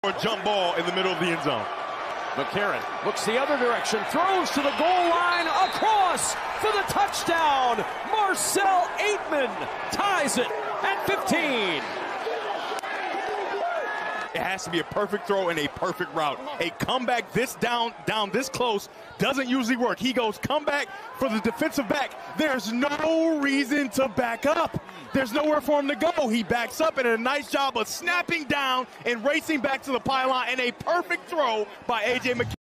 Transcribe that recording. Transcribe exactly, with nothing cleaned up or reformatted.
A jump ball in the middle of the end zone. McCarron looks the other direction, throws to the goal line, across for the touchdown. Marcel Ateman ties it at fifteen. It has to be a perfect throw and a perfect route. A comeback this down, down this close doesn't usually work. He goes comeback for the defensive back. There's no reason to back up. There's nowhere for him to go. He backs up and did a nice job of snapping down and racing back to the pylon, and a perfect throw by A J McCarron.